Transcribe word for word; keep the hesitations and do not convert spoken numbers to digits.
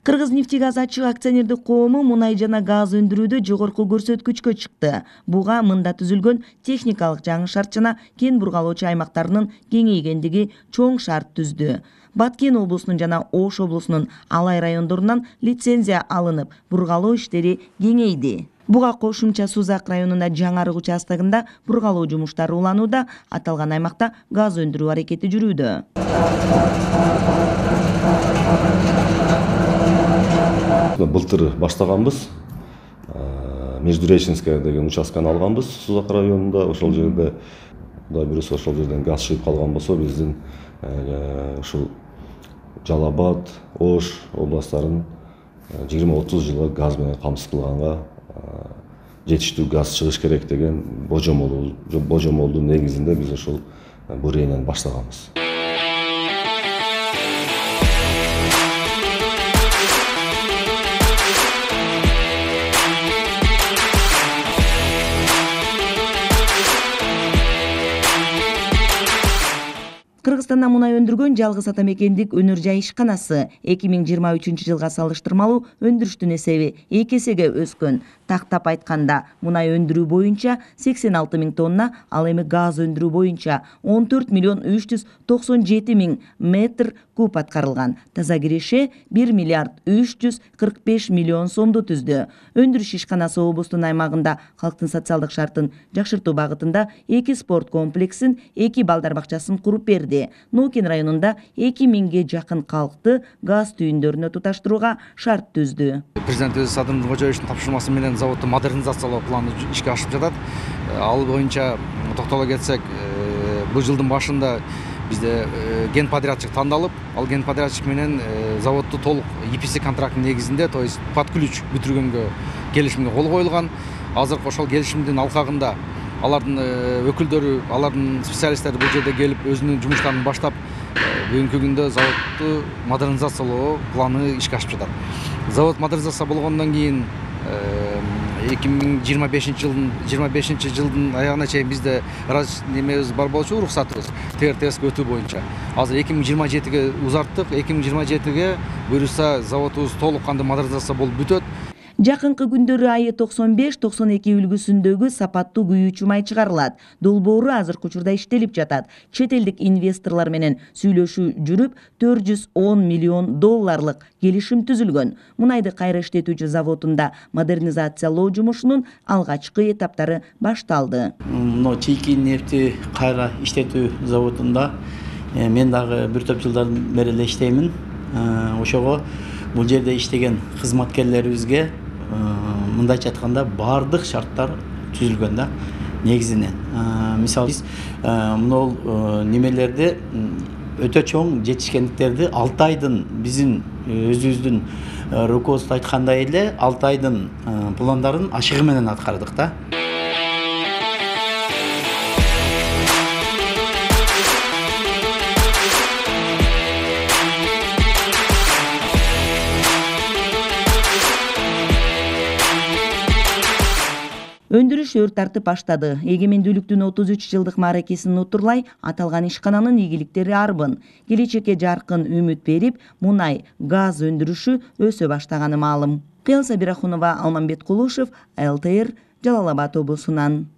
Кыргыз-нефтегаз ачык акционердик коому мунай жана газ өндүрүүдө жогорку көрсөткүчкө чыкты. Буга мында түзүлгөн техникалык жаңы шарт жана кен бургалоочу аймактарынын кеңейгендиги чоң шарт түздү. Баткен облусунун жана Ош облусунун алай райондорунан лицензия алынып, бургалоо иштери кеңейди. Буга кошумча Сузак районунда жаңарык участогунда бургалоо жумуштары уланууда, аталган аймакта газ өндүрүү аракети жүрүүдө. Былтыр баштаганбыз. Междуреченская деген участканы алганбыз Сузак районунда. Ошол жерде Кудай буюрса ошол жерден газ чыгып калган болсо, биздин ушул Жалал Абад, Ош областтарын жыйырма отуз жылга газ менен камсыз кылганга жетиштүү газ чыгыш керек деген божомолдун негизинде биз ошол буренияны баштаганбыз. Кыргызстанда мунай өндүргөн жалгыз ата мекендик өнөр жай ишканасы эки миң жыйырма үчүнчү жылга салыштырмалуу өндүрүштүн эсеби эки эсеге өскөн. Тактап айтканда, мунай өндүрүү боюнча сексен алты миң тонна, ал эми газ өндүрүү боюнча он төрт миллион үч жүз токсон жети миң метр куб аткарылган. Таза киреше бир миллиард үч жүз кырк беш миллион сомду түздү. Өндүрүш ишканасы облустун аймагында калктын социалдык шартын жакшыртуу багытында эки спорт комплексин, эки балдар бакчасын куруп берди. Нукен районунда эки миңге жакын калкты газ түйүндөрүнө туташтырууга шарт түздү. Президентибиз Садыр Нуркожоевичтин тапшырмасы менен заводду модернизациялоо планы ишке ашып жатат. Ал боюнча токтоло кетсек, бул жылдын башында бизде генподрядчик тандалып, ал генподрядчик менен заводду толук и пи эс контракттын негизинде, то есть под ключ бүтүргөнгө келишимге кол коюлган. Азыркы ошол келишимдин алкагында алардын өкүлдөрү, алардын специалисттери бул жерде келип өзүнүн жумуштарын баштап, бүгүнкү күндө заводду модернизациялоо планы ишке ашып жатат. Завод модернизация болгондон кийин эки миң жыйырма бешинчи жылдын жыйырма бешинчи жылдын аягына чейин бизде немебиз бар болчу, уруксатыбыз Т Р Т С өтүү боюнча. Азыр эки миң жыйырма жетиге узарттык. эки миң жыйырма жетиге буюрса заводубуз толук кандуу модернизация болуп бүтөт. Жакынкы күндөрү айы токсон беш токсон эки үлгүсүндөгү сапаттуу күйүүчү май чыгарылат. Долбоору азыркы учурда иштелип жатат. Чет элдик инвесторлор менен сүйлөшүү жүрүп, төрт жүз он миллион долларлык келишим түзүлгөн. Мунайды кайра иштетүүчү заводунда модернизациялоо жумушунун алгачкы этаптары башталды. Но чийки нефти кайра иштетүү заводунда мен дагы бир топ жылдан бери эле иштеймин. Ошого бул жерде иштеген кызматкерлерибизге мындайча айтканда баардык шарттар түзүлгөн да негизинен. Мисалы биз мынол немелерди өтө чоң жетишкендиктерди алты айдын биздин өзүбүздүн руководство айткандай эле алты айдын пландарын ашыгы менен аткардык да. Өндүрүш өр тартып баштады. Эгемендүүлүктүн отуз үч жылдык мааракесин утурлай, аталган ишкананын ийгиликтери арбын. Келечекке жаркын үмүт берип, мунай, газ өндүрүшү өсө баштаганы маалым. Кыял Сабирахунова, Алмамбет Кулушев, Л Т Р, Жалал Абад облусунан.